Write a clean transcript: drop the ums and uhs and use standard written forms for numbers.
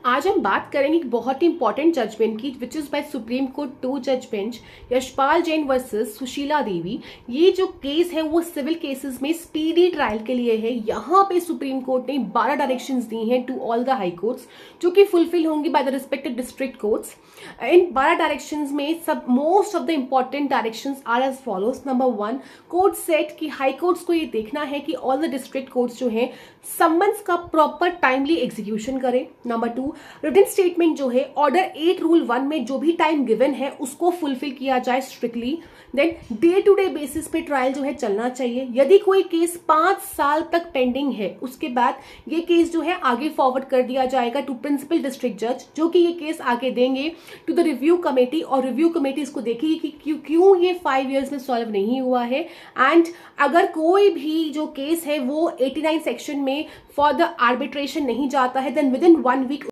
आज हम बात करेंगे एक बहुत ही इंपॉर्टेंट जजमेंट की which is by Supreme Court 2 जज बेंच यशपाल जैन वर्सेस सुशीला देवी। ये जो केस है वो सिविल केसेस में स्पीडी ट्रायल के लिए है। यहाँ पे सुप्रीम कोर्ट ने 12 डायरेक्शंस दी हैं to all the High Courts जो कि फुलफिल होंगी by the respective district courts. इन 12 डायरेक्शंस में सब most of the important directions are as follows. Number 1, court said कि हाई कोर्ट्स को ये देखना है कि ऑल द डिस्ट्रिक्ट कोर्ट्स जो है समन्स का प्रॉपर टाइमली एग्जीक्यूशन करे। नंबर 2, रिटन स्टेटमेंट जो है ऑर्डर 8 रूल 1 में जो भी टाइम गिवन है उसको फुलफिल किया जाए strictly. Then day to day basis पे ट्रायल जो है चलना चाहिए। यदि कोई केस 5 साल तक पेंडिंग है उसके बाद ये केस जो है आगे फॉरवर्ड कर दिया जाएगा टू प्रिंसिपल डिस्ट्रिक्ट जज, जो कि ये केस आगे देंगे टू द रिव्यू कमेटी और रिव्यू कमेटी इसको देखेगी कि क्यों ये 5 ईयर्स में सॉल्व नहीं हुआ है। एंड अगर कोई भी जो केस है वो 89 सेक्शन में फॉर द आर्बिट्रेशन नहीं जाता है देन विद इन 1 वीक